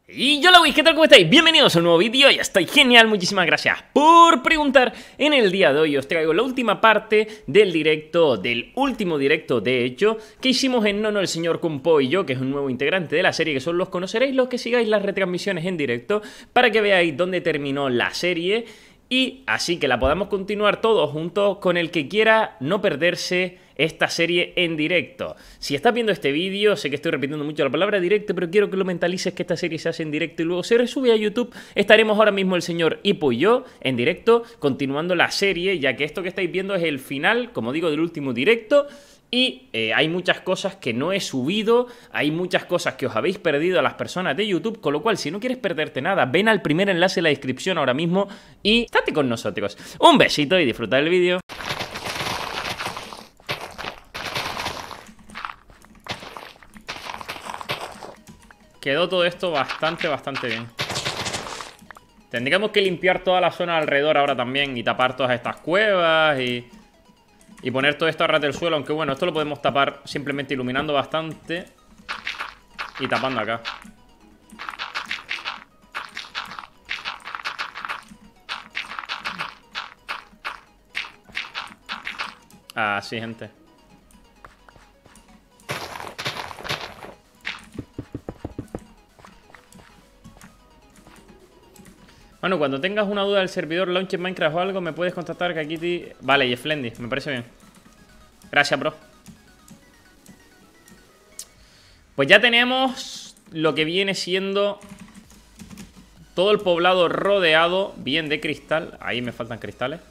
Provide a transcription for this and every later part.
Y yo ¿qué tal? ¿Cómo estáis? Bienvenidos a un nuevo vídeo, ya estoy genial, muchísimas gracias por preguntar. En el día de hoy os traigo la última parte del directo, del último directo de hecho, que hicimos en Nono, el señor Kumpo y yo, que es un nuevo integrante de la serie, que solo los conoceréis los que sigáis las retransmisiones en directo, para que veáis dónde terminó la serie y así que la podamos continuar todos juntos con el que quiera no perderse esta serie en directo. Si estás viendo este vídeo, sé que estoy repitiendo mucho la palabra directo, pero quiero que lo mentalices que esta serie se hace en directo y luego se resube a YouTube. Estaremos ahora mismo el señor Hippo y yo en directo, continuando la serie, ya que esto que estáis viendo es el final, como digo, del último directo. Y hay muchas cosas que no he subido, hay muchas cosas que os habéis perdido a las personas de YouTube, con lo cual si no quieres perderte nada, ven al primer enlace en la descripción ahora mismo y estate con nosotros. Un besito y disfruta del vídeo. Quedó todo esto bastante bien. Tendríamos que limpiar toda la zona alrededor ahora también y tapar todas estas cuevas y poner todo esto a ras del suelo, aunque bueno, esto lo podemos tapar simplemente iluminando bastante y tapando acá. Así, gente. Bueno, cuando tengas una duda del servidor Launch en Minecraft o algo, me puedes contactar que aquí Vale, y Flendy, me parece bien. Gracias, bro. Pues ya tenemos lo que viene siendo todo el poblado rodeado bien de cristal. Ahí me faltan cristales.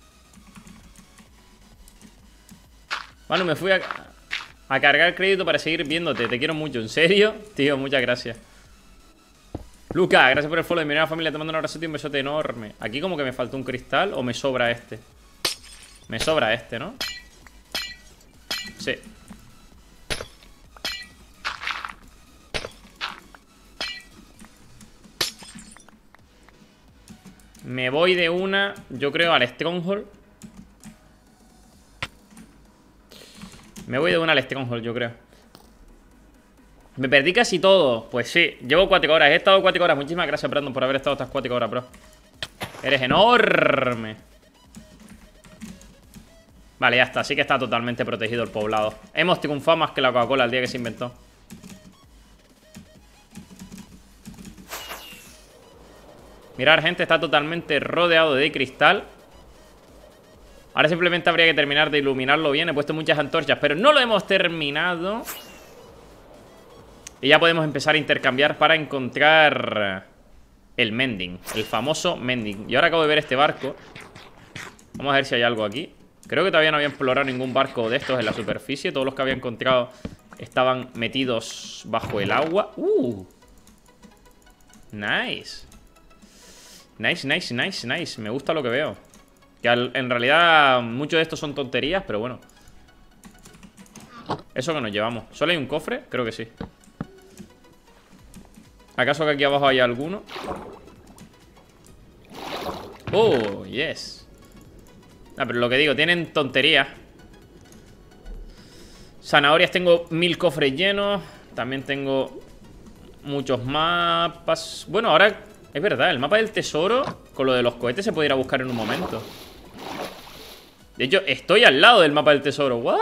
Bueno, me fui a cargar crédito para seguir viéndote. Te quiero mucho, ¿en serio? Tío, muchas gracias. Luca, gracias por el follow. Bienvenida familia, te mando un abrazo y un besote enorme. Aquí como que me falta un cristal o me sobra este. Me sobra este, ¿no? Sí. Me voy de una, yo creo, al Stronghold. Me voy de una al Stronghold, yo creo. Me perdí casi todo. Pues sí, llevo 4 horas. He estado 4 horas. Muchísimas gracias, Brandon, por haber estado estas 4 horas, bro. Eres enorme. Vale, ya está. Sí que está totalmente protegido el poblado. Hemos triunfado más que la Coca-Cola el día que se inventó. Mirad, gente, está totalmente rodeado de cristal. Ahora simplemente habría que terminar de iluminarlo bien. He puesto muchas antorchas, pero no lo hemos terminado. Y ya podemos empezar a intercambiar para encontrar el mending, el famoso mending. Y ahora acabo de ver este barco. Vamos a ver si hay algo aquí. Creo que todavía no había explorado ningún barco de estos en la superficie. Todos los que había encontrado estaban metidos bajo el agua. Nice. Nice. Me gusta lo que veo. Que en realidad muchos de estos son tonterías, pero bueno. Eso que nos llevamos. ¿Solo hay un cofre? Creo que sí. ¿Acaso que aquí abajo hay alguno? Oh, yes. Pero lo que digo, tienen tonterías. Zanahorias, tengo 1000 cofres llenos. También tengo muchos mapas. Bueno, ahora es verdad, el mapa del tesoro con lo de los cohetes se puede ir a buscar en un momento. De hecho, estoy al lado del mapa del tesoro. ¿What?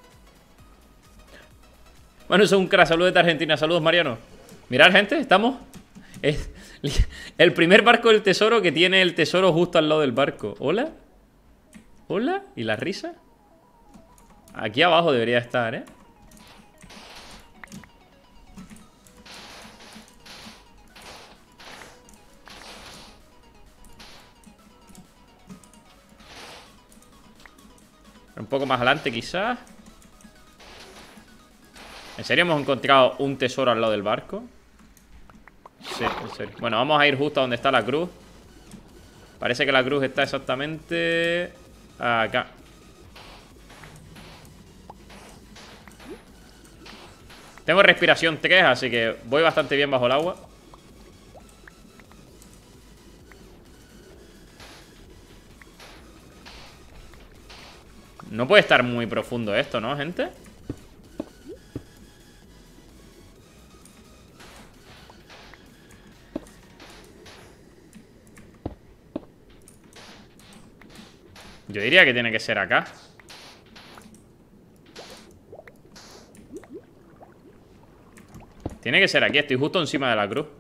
Bueno, eso es un crack. Saludos de Argentina. Saludos, Mariano. Mirad, gente, estamos... Es el primer barco del tesoro que tiene el tesoro justo al lado del barco. ¿Hola? ¿Hola? ¿Y la risa? Aquí abajo debería estar, ¿eh? Un poco más adelante, quizás. ¿En serio hemos encontrado un tesoro al lado del barco? Sí, en serio. Bueno, vamos a ir justo a donde está la cruz. Parece que la cruz está exactamente acá. Tengo respiración 3, así que voy bastante bien bajo el agua. No puede estar muy profundo esto, ¿no, gente? Yo diría que tiene que ser acá. Tiene que ser aquí, estoy justo encima de la cruz.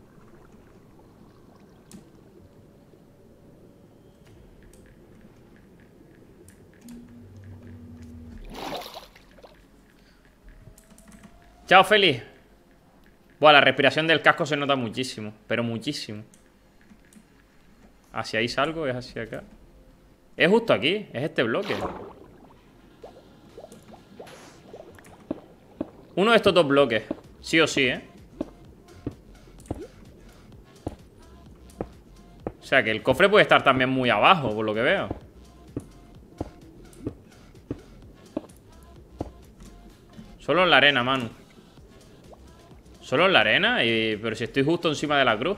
Chao, Feli. Buah, la respiración del casco se nota muchísimo. Pero muchísimo. ¿Hacia ahí salgo? ¿Es hacia acá? Es justo aquí, es este bloque. Uno de estos dos bloques. Sí o sí, ¿eh? O sea que el cofre puede estar también muy abajo, por lo que veo. Solo en la arena, Manu. Solo en la arena, pero si estoy justo encima de la cruz.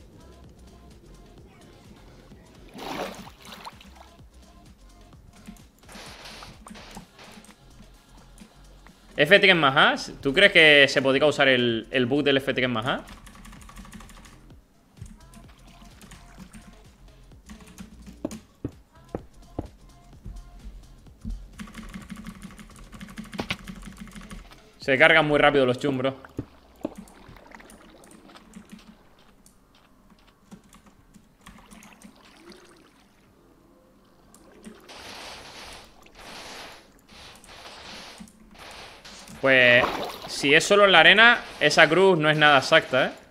FTX más A. ¿Tú crees que se podría usar el bug del FTX más A? Se cargan muy rápido los chumbros. Pues si es solo en la arena, esa cruz no es nada exacta, ¿eh?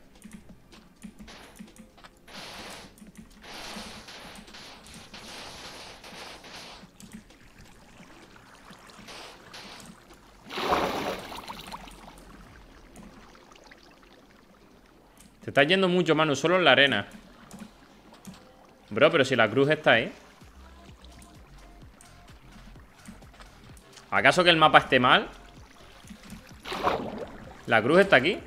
Te estás yendo mucho, Manu, solo en la arena. Bro, pero si la cruz está ahí. ¿Acaso que el mapa esté mal? La cruz está aquí.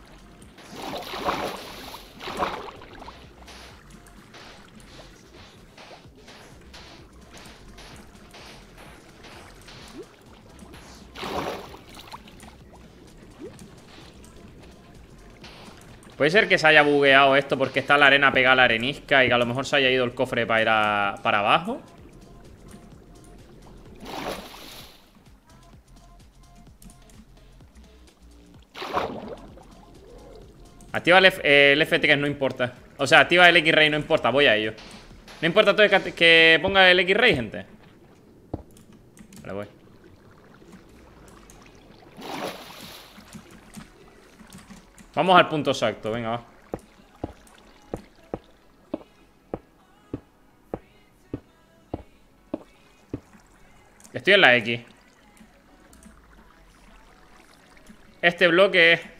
Puede ser que se haya bugueado esto porque está la arena pegada a la arenisca y que a lo mejor se haya ido el cofre para ir para abajo. Activa el FT que no importa. O sea, activa el X-Ray, no importa, voy a ello. No importa todo que ponga el X-Ray, gente. Vale, voy. Vamos al punto exacto, venga, va. Estoy en la X. Este bloque es...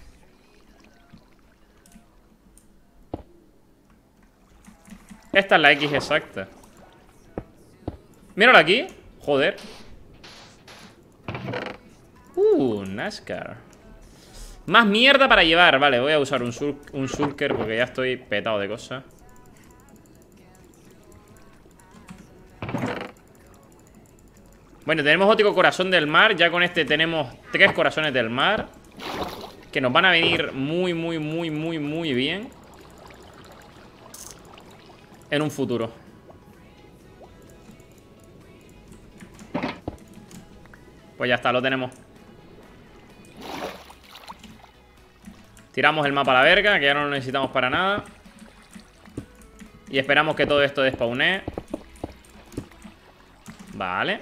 Esta es la X exacta. Míralo aquí. Joder. NASCAR. Más mierda para llevar. Vale, voy a usar un shulker porque ya estoy petado de cosas. Bueno, tenemos óptico corazón del mar. Ya con este tenemos 3 corazones del mar, que nos van a venir muy, muy, muy, muy, muy bien en un futuro. Pues ya está, lo tenemos. Tiramos el mapa a la verga, que ya no lo necesitamos para nada. Y esperamos que todo esto despawnee. Vale.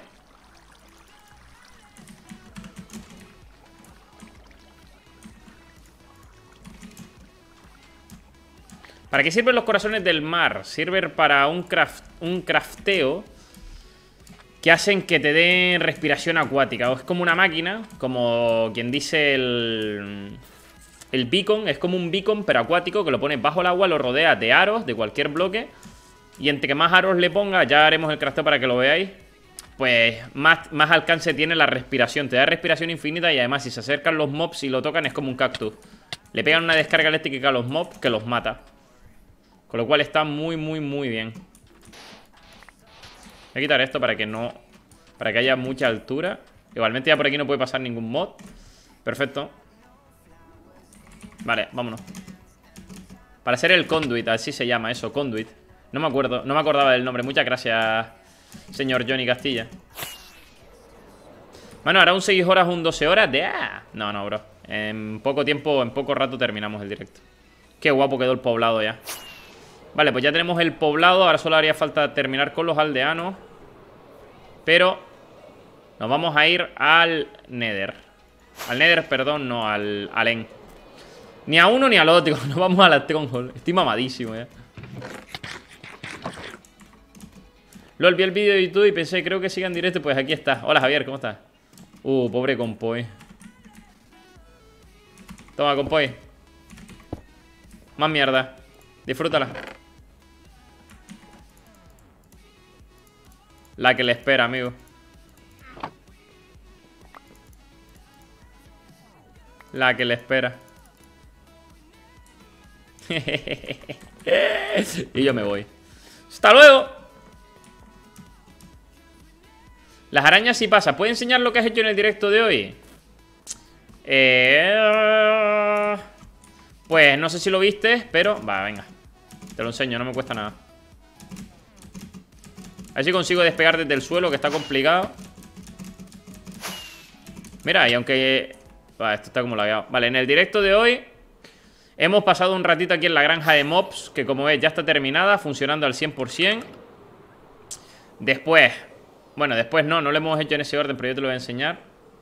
¿Para qué sirven los corazones del mar? Sirven para un crafteo que hacen que te den respiración acuática. O es como una máquina, como quien dice el beacon. Es como un beacon pero acuático, que lo pones bajo el agua, lo rodeas de aros, de cualquier bloque. Y entre que más aros le pongas, ya haremos el crafteo para que lo veáis, pues más alcance tiene la respiración. Te da respiración infinita y además si se acercan los mobs y lo tocan es como un cactus. Le pegan una descarga eléctrica a los mobs que los mata. Con lo cual está muy, muy, muy bien. Voy a quitar esto para que no... Para que haya mucha altura. Igualmente ya por aquí no puede pasar ningún mod. Perfecto. Vale, vámonos. Para hacer el conduit, así se llama eso, conduit. No me acuerdo, no me acordaba del nombre. Muchas gracias, señor Johnny Castilla. Bueno, ahora un 6 horas, un 12 horas de... No, no, bro. En poco tiempo, en poco rato terminamos el directo. Qué guapo quedó el poblado ya. Vale, pues ya tenemos el poblado. Ahora solo haría falta terminar con los aldeanos. Pero nos vamos a ir al Nether. Al Nether, perdón, no, al End. Ni a uno ni al otro. Nos vamos a la Stronghold. Estoy mamadísimo ya. LOL, vi el vídeo de YouTube y pensé, creo que siga en directo. Pues aquí está. Hola Javier, ¿cómo estás? Pobre Compoy. Toma, Compoy. Más mierda. Disfrútala. La que le espera, amigo. La que le espera. Y yo me voy. ¡Hasta luego! Las arañas sí pasa. ¿Puedes enseñar lo que has hecho en el directo de hoy? Pues no sé si lo viste, pero... Va, venga. Te lo enseño, no me cuesta nada. A ver si consigo despegar desde el suelo, que está complicado. Mira, y aunque... Va, esto está como lagueado. Vale, en el directo de hoy hemos pasado un ratito aquí en la granja de mobs, que como ves ya está terminada, funcionando al 100%. Después... Bueno, después no lo hemos hecho en ese orden, pero yo te lo voy a enseñar.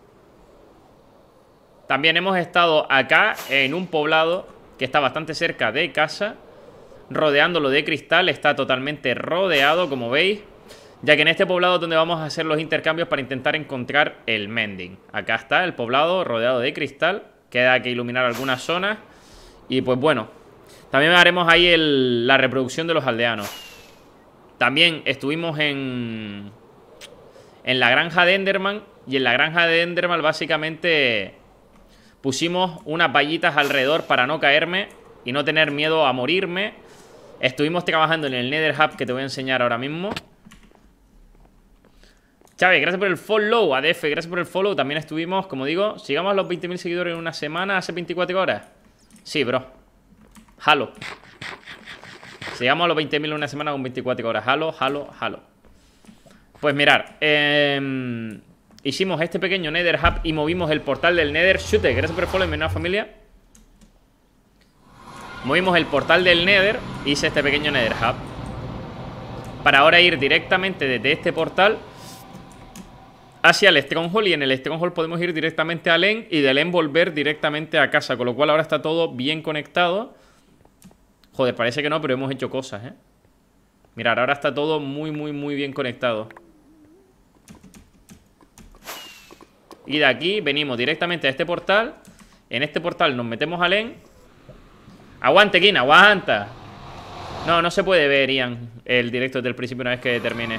También hemos estado acá, en un poblado que está bastante cerca de casa, rodeándolo de cristal. Está totalmente rodeado, como veis, ya que en este poblado es donde vamos a hacer los intercambios para intentar encontrar el mending. Acá está el poblado rodeado de cristal. Queda que iluminar algunas zonas. Y pues bueno, también haremos ahí la reproducción de los aldeanos. También estuvimos en la granja de Enderman. Y en la granja de Enderman básicamente pusimos unas vallitas alrededor para no caerme y no tener miedo a morirme. Estuvimos trabajando en el Nether Hub, que te voy a enseñar ahora mismo. Chávez, gracias por el follow. ADF, gracias por el follow. También estuvimos, como digo, llegamos a los 20.000 seguidores en una semana, hace 24 horas. Sí, bro. Halo. Llegamos a los 20.000 en una semana con 24 horas. Halo. Pues mirar, hicimos este pequeño Nether Hub y movimos el portal del Nether. Shooter, gracias por el follow, mi nueva familia. Movimos el portal del Nether. Hice este pequeño Nether Hub para ahora ir directamente desde este portal hacia el Stronghold. Y en el Stronghold podemos ir directamente al End, y del End volver directamente a casa. Con lo cual ahora está todo bien conectado. Joder, parece que no, pero hemos hecho cosas, Mirad, ahora está todo muy bien conectado. Y de aquí venimos directamente a este portal. En este portal nos metemos al End. Aguante, King, aguanta. No se puede ver, Ian, el directo desde el principio una vez que termine.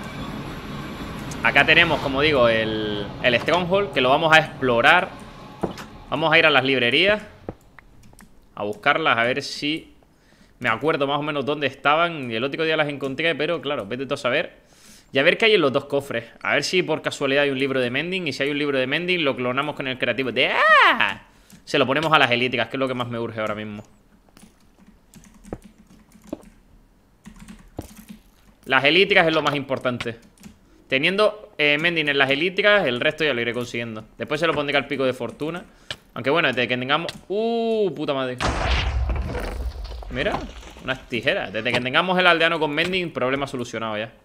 Acá tenemos, como digo, el Stronghold, que lo vamos a explorar. Vamos a ir a las librerías a buscarlas, a ver si me acuerdo más o menos dónde estaban. Y el otro día las encontré, pero claro, vete tú a saber. Y a ver qué hay en los dos cofres. A ver si por casualidad hay un libro de mending. Y si hay un libro de mending, lo clonamos con el creativo de... Se lo ponemos a las elíticas, que es lo que más me urge ahora mismo. Las elíticas es lo más importante. Teniendo mending en las elíticas, el resto ya lo iré consiguiendo. Después se lo pondré al pico de fortuna. Aunque bueno, desde que tengamos... puta madre. Mira, unas tijeras. Desde que tengamos el aldeano con mending, problema solucionado ya.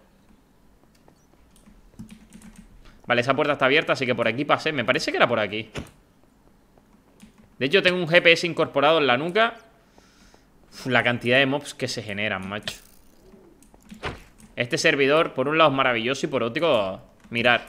Vale, esa puerta está abierta, así que por aquí pasé. Me parece que era por aquí. De hecho, tengo un GPS incorporado en la nuca. La cantidad de mobs que se generan, macho. Este servidor, por un lado, es maravilloso y por otro, mirad.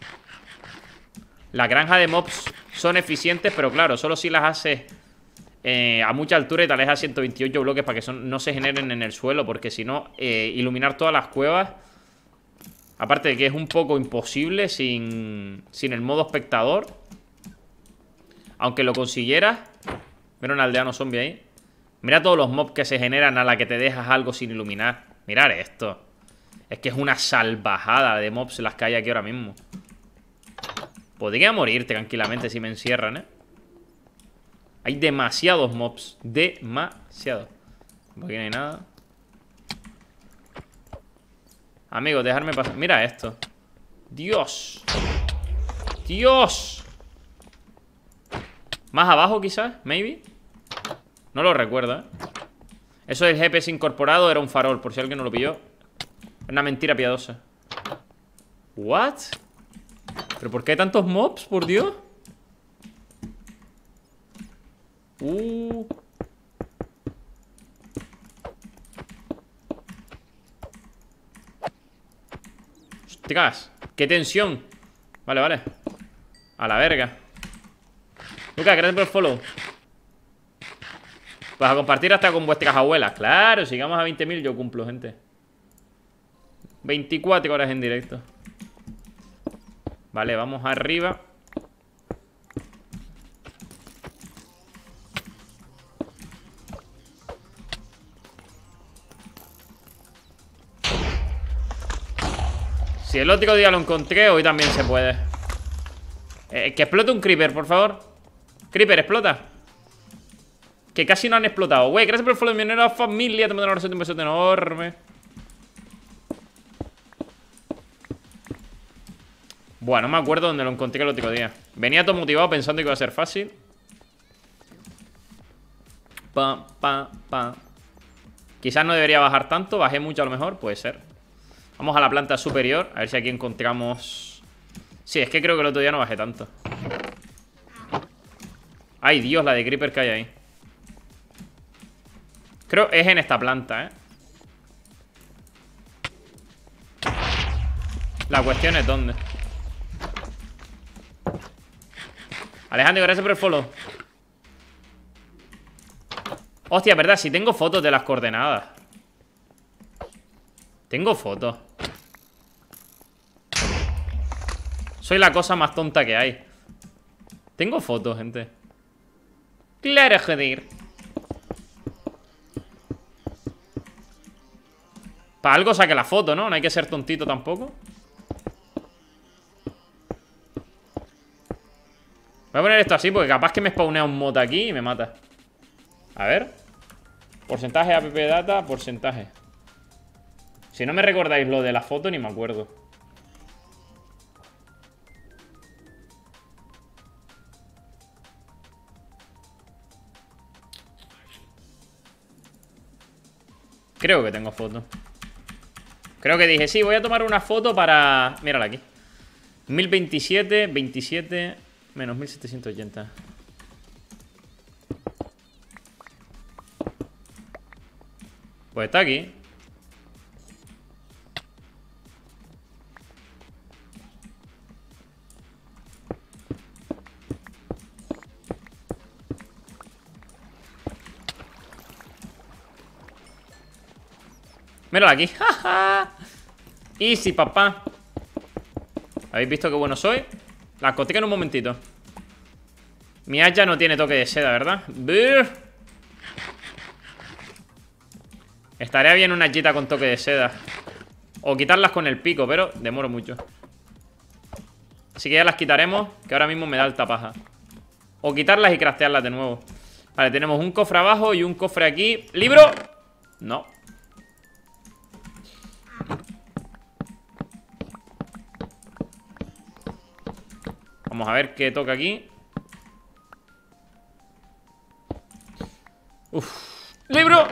La granja de mobs son eficientes, pero claro, solo si las haces a mucha altura y tal vez a 128 bloques para que no se generen en el suelo, porque si no, iluminar todas las cuevas, aparte de que es un poco imposible sin el modo espectador. Aunque lo consiguieras. Mira un aldeano zombie ahí. Mira todos los mobs que se generan a la que te dejas algo sin iluminar. Mirad esto. Es que es una salvajada de mobs las que hay aquí ahora mismo. Podría morir tranquilamente si me encierran, Hay demasiados mobs. Demasiados. Por aquí no hay nada. Amigo, dejarme pasar. Mira esto. Dios. Dios. Más abajo quizás, maybe. No lo recuerdo, ¿eh? Eso del GPS incorporado era un farol, por si alguien no lo pilló. Una mentira piadosa. ¿What? ¿Pero por qué hay tantos mobs, por Dios? Ostras, qué tensión. Vale, vale. A la verga. Lucas, gracias por el follow. Pues a compartir hasta con vuestras abuelas. Claro, si llegamos a 20.000 yo cumplo, gente. 24 horas en directo. Vale, vamos arriba. Si el otro día lo encontré, hoy también se puede. Que explote un creeper, por favor. Creeper, explota. Que casi no han explotado. Güey, gracias por el follow de mi nueva familia. Te mando un abrazo, un besote enorme. Bueno, no me acuerdo dónde lo encontré el otro día. Venía todo motivado pensando que iba a ser fácil. Quizás no debería bajar tanto. Bajé mucho a lo mejor, puede ser. Vamos a la planta superior. A ver si aquí encontramos... Sí, es que creo que el otro día no bajé tanto. Ay, Dios, la de creeper que hay ahí. Creo es en esta planta, ¿eh? La cuestión es dónde. Alejandro, gracias por el follow. Hostia, verdad, si tengo fotos de las coordenadas. Tengo fotos. Soy la cosa más tonta que hay. Tengo fotos, gente. Claro, joder. Para algo saque la foto, ¿no? No hay que ser tontito tampoco. Voy a poner esto así porque capaz que me spawnea un mod aquí y me mata. A ver. Porcentaje app data, porcentaje. Si no me recordáis lo de la foto, ni me acuerdo. Creo que tengo foto. Creo que dije, sí, voy a tomar una foto para... Mírala aquí. 1027, 27... Menos 1780. Pues está aquí. Mírala aquí. Easy, papá. ¿Habéis visto qué bueno soy? La coteca en un momentito. Mi hacha no tiene toque de seda, ¿verdad? ¡Brr! Estaría bien una hachita con toque de seda. O quitarlas con el pico, pero demoro mucho. Así que ya las quitaremos, que ahora mismo me da alta paja. O quitarlas y craftearlas de nuevo. Vale, tenemos un cofre abajo y un cofre aquí. ¡Libro! No. Vamos a ver qué toca aquí. Uf. ¡Libro!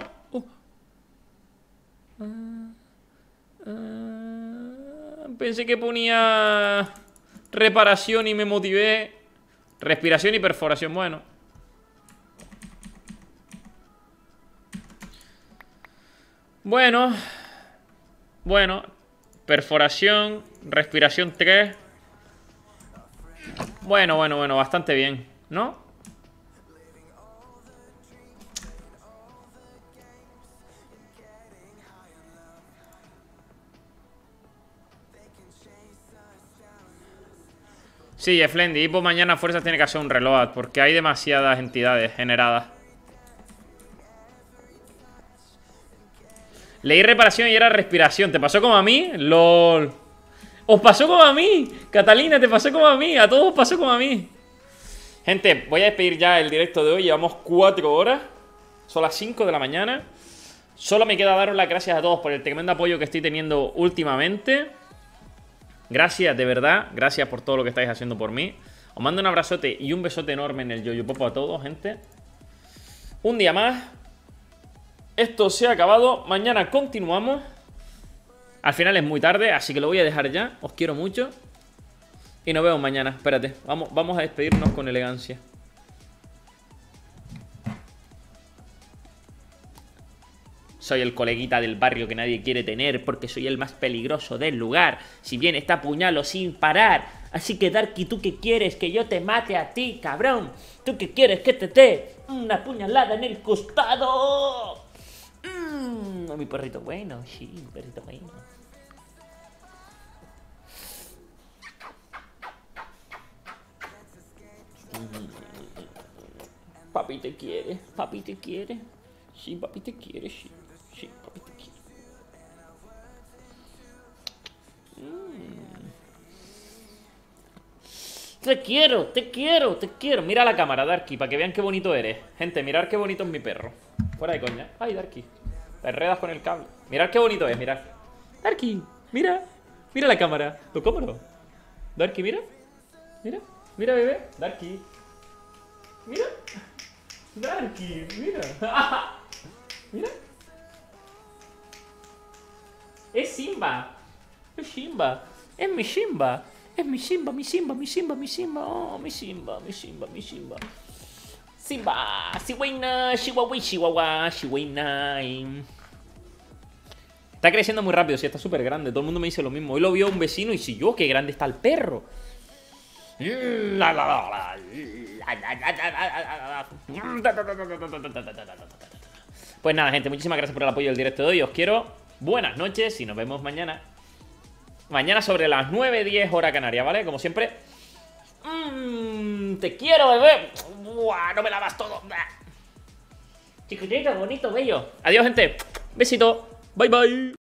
Pensé que ponía reparación y me motivé. Respiración y perforación, bueno. Bueno. Perforación, respiración 3. Bueno, bastante bien, ¿no? Sí, Eflendi, y por mañana fuerzas tiene que hacer un reload, porque hay demasiadas entidades generadas. Leí reparación y era respiración. ¿Te pasó como a mí? LOL. ¿Os pasó como a mí? Catalina, ¿te pasó como a mí? A todos os pasó como a mí. Gente, voy a despedir ya el directo de hoy. Llevamos 4 horas. Son las 5 de la mañana. Solo me queda daros las gracias a todos por el tremendo apoyo que estoy teniendo últimamente. Gracias, de verdad. Gracias por todo lo que estáis haciendo por mí. Os mando un abrazote y un besote enorme en el Yoyo Popo a todos, gente. Un día más. Esto se ha acabado. Mañana continuamos. Al final es muy tarde, así que lo voy a dejar ya. Os quiero mucho. Y nos vemos mañana. Espérate, vamos a despedirnos con elegancia. Soy el coleguita del barrio que nadie quiere tener porque soy el más peligroso del lugar. Si bien te apuñalo sin parar. Así que Darky, ¿tú qué quieres? Que yo te mate a ti, cabrón. ¿Tú qué quieres? Que te dé una puñalada en el costado. Mi perrito bueno, sí, mi perrito bueno. Papi te quiere, papi te quiere. Sí, papi te quiere, sí. Sí, papi te quiere. Te quiero, te quiero, te quiero. Mira la cámara, Darky, para que vean qué bonito eres. Gente, mirad qué bonito es mi perro. Fuera de coña. Ay, Darky, te enredas con el cable. Mirad qué bonito es, mirad. Darky, mira. Mira la cámara. ¿Lo cómodo? Darky, mira. Mira, mira, bebé. Darky. Mira. Darky, mira. Mira. Es Simba. Es Simba. Es mi Simba. Es mi Simba, mi Simba, mi Simba, mi Simba. Oh, mi Simba, mi Simba, mi Simba. Simba. Chihuahua, Chihuahua, Chihuahua, Chihuahua. Está creciendo muy rápido, sí, está súper grande. Todo el mundo me dice lo mismo. Hoy lo vio un vecino y si yo, qué grande está el perro. Pues nada, gente, muchísimas gracias por el apoyo del directo de hoy. Os quiero, buenas noches y nos vemos mañana. Mañana sobre las 9:10 hora canaria, ¿vale? Como siempre. Te quiero, bebé. Buah, no me lavas todo. Chiquitito, bonito, bello. Adiós, gente. Besito. Bye, bye.